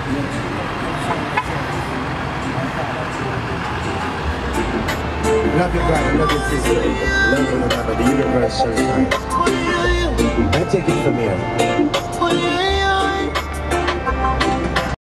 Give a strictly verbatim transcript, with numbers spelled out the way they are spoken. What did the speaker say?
Love you, God. Love you, sister. Love one another. The universe shall shine. I take it from here.